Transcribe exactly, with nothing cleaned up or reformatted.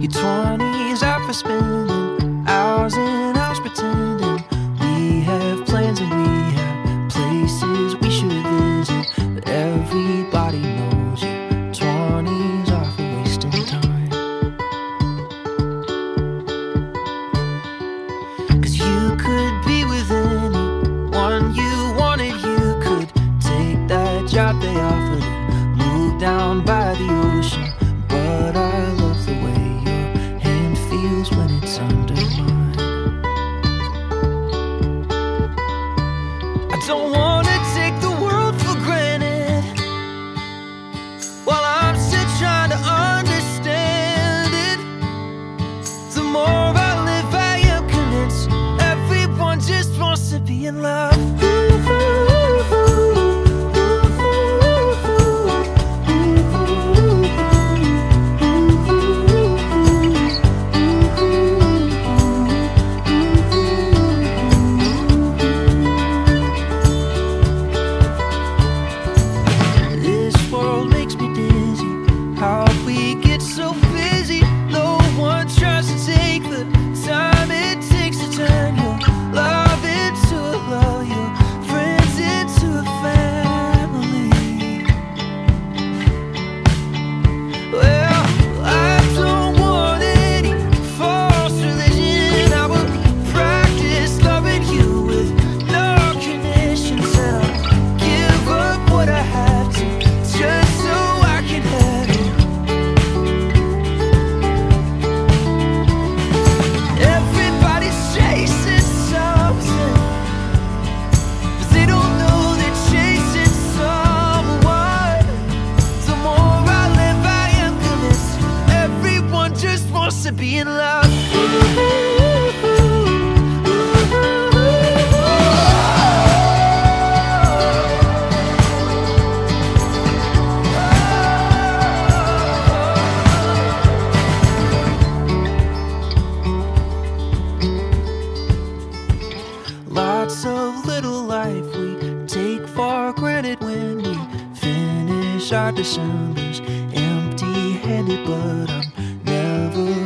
Your twenties are for spending hours and hours pretending we have plans and we have places we should visit, but everybody knows your twenties are for wasting time. Cause you could be with anyone you wanted. You could take that job they offered and move down by the ocean, but I love the way your hand feels when it's under mine. I don't wanna take the world for granted while I'm still trying to understand it. The more I live, I am convinced everyone just wants to be in love. To be in love. Lots of little life we take for granted when we finish our Decembers empty-handed, but I'm never